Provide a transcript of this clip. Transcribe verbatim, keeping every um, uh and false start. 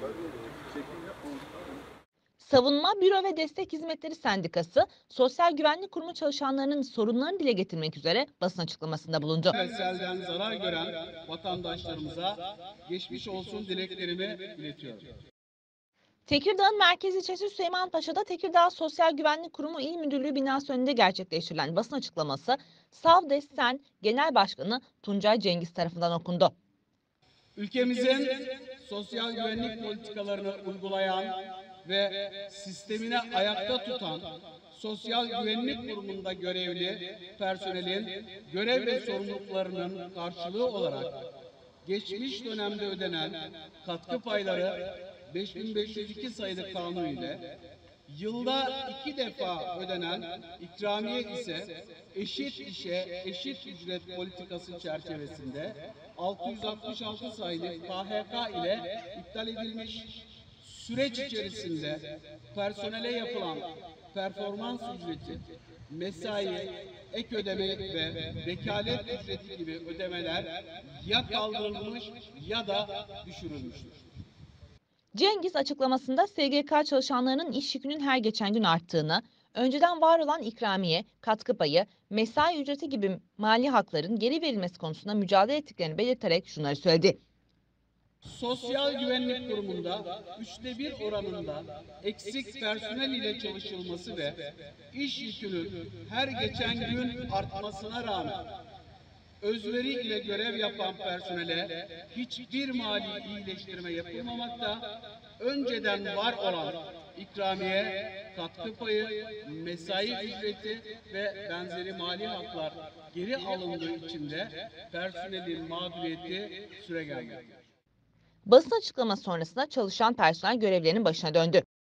Savunma, Büro ve Destek Hizmetleri Sendikası, Sosyal Güvenlik Kurumu çalışanlarının sorunlarını dile getirmek üzere basın açıklamasında bulundu. Ve selden zarar gören vatandaşlarımıza geçmiş olsun dileklerimi iletiyorum. Tekirdağ'ın merkez ilçesi Süleymanpaşa'da Tekirdağ Sosyal Güvenlik Kurumu İl Müdürlüğü binası önünde gerçekleştirilen basın açıklaması, Savdesten Genel Başkanı Tuncay Cengiz tarafından okundu. Ülkemizin sosyal güvenlik politikalarını uygulayan ve sistemine ayakta tutan Sosyal Güvenlik Kurumu'nda görevli personelin görev ve sorumluluklarının karşılığı olarak geçmiş dönemde ödenen katkı payları beş bin beş yüz iki sayılı kanun ile yılda iki defa ödenen ikramiye ise eşit işe eşit ücret politikası çerçevesinde altı yüz altmış altı sayılı K H K ile iptal edilmiş. Süreç içerisinde personele yapılan performans ücreti, mesai, ek ödeme ve vekalet ücreti gibi ödemeler ya kaldırılmış ya da düşürülmüştür. Cengiz açıklamasında S G K çalışanlarının iş yükünün her geçen gün arttığını, önceden var olan ikramiye, katkı payı, mesai ücreti gibi mali hakların geri verilmesi konusunda mücadele ettiklerini belirterek şunları söyledi. Sosyal Güvenlik Kurumu'nda üçte bir oranında eksik personel ile çalışılması ve iş yükünün her geçen gün artmasına rağmen özveri ile görev yapan personele hiçbir mali iyileştirme yapılmamakta, önceden var olan ikramiye, katkı payı, mesai ücreti ve benzeri mali haklar geri alındığı için de personelin mağduriyeti süregelmektedir. Basın açıklaması sonrasında çalışan personel görevlerinin başına döndü.